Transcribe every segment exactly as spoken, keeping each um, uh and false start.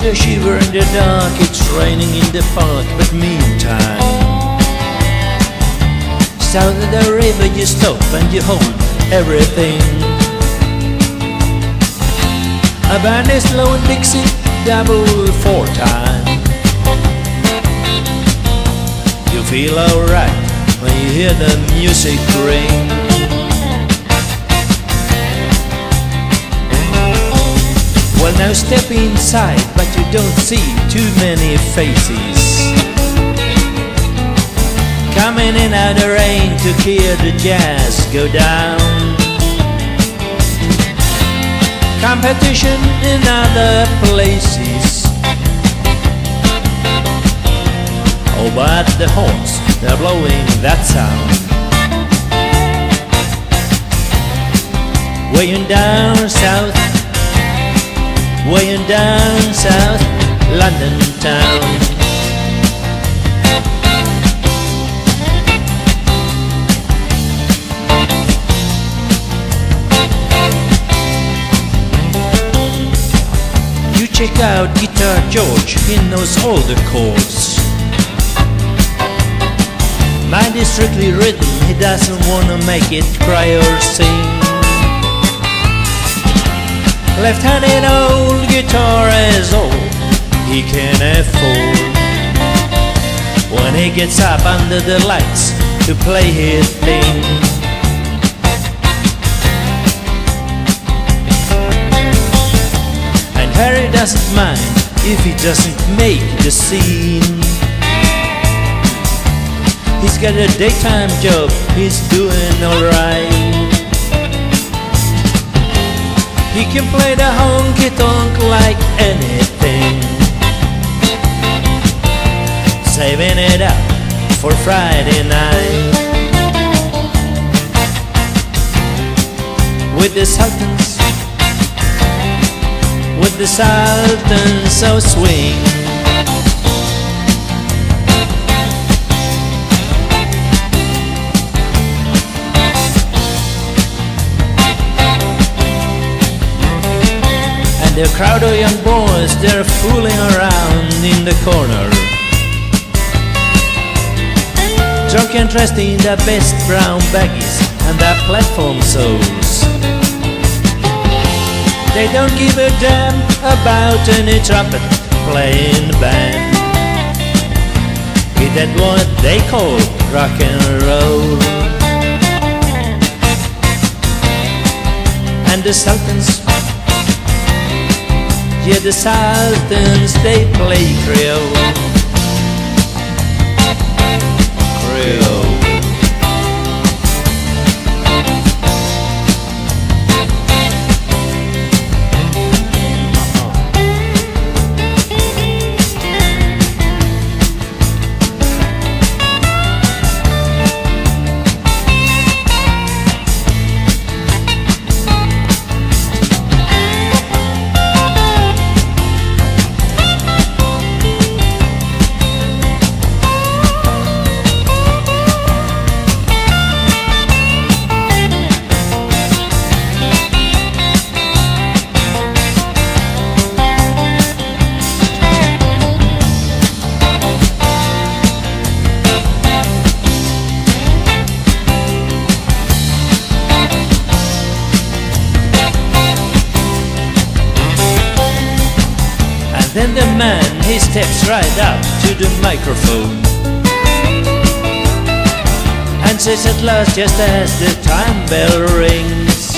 a shiver in the dark, it's raining in the park, but meantime, south of the river you stop and you hold everything. A band is blowing Dixie double four time. You feel alright when you hear the music ring. Well, now step inside, but you don't see too many faces coming in out of rain to hear the jazz go down. Competition in other places. Oh, but the horns, they're blowing that sound. Way down south, way down south, London town. You check out Guitar George, he knows all the chords. Mind is strictly written, he doesn't wanna make it cry or sing. Left-handed old guitar is all he can afford. When he gets up under the lights to play his thing, and Harry doesn't mind if he doesn't make the scene. He's got a daytime job, he's doing alright. He can play the honky-tonk like anything, saving it up for Friday night with the Sultans, with the Sultans of Swing. The crowd of young boys, they're fooling around in the corner, drunk and dressed in their best brown baggies and their platform soles. They don't give a damn about any trumpet playing band. Is that what they call rock and roll? And the Sultans, yeah, the Sultans, they play Creole. Creole. Then the man, he steps right up to the microphone and says at last, just as the time bell rings,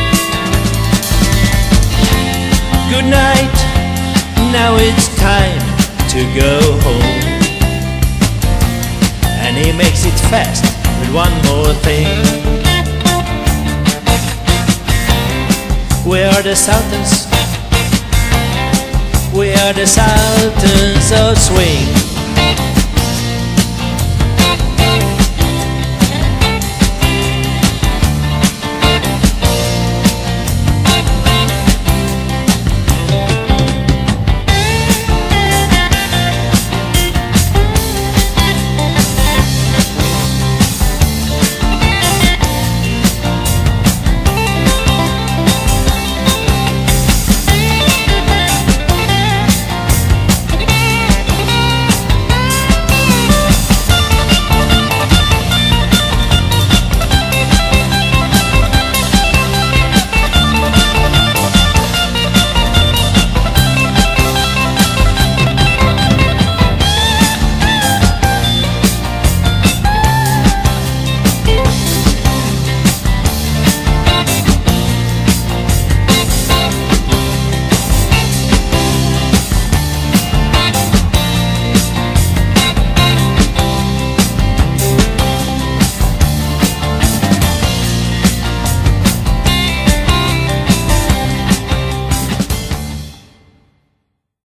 good night, now it's time to go home. And he makes it fast with one more thing. We are the Sultans, we are the Sultans of Swing.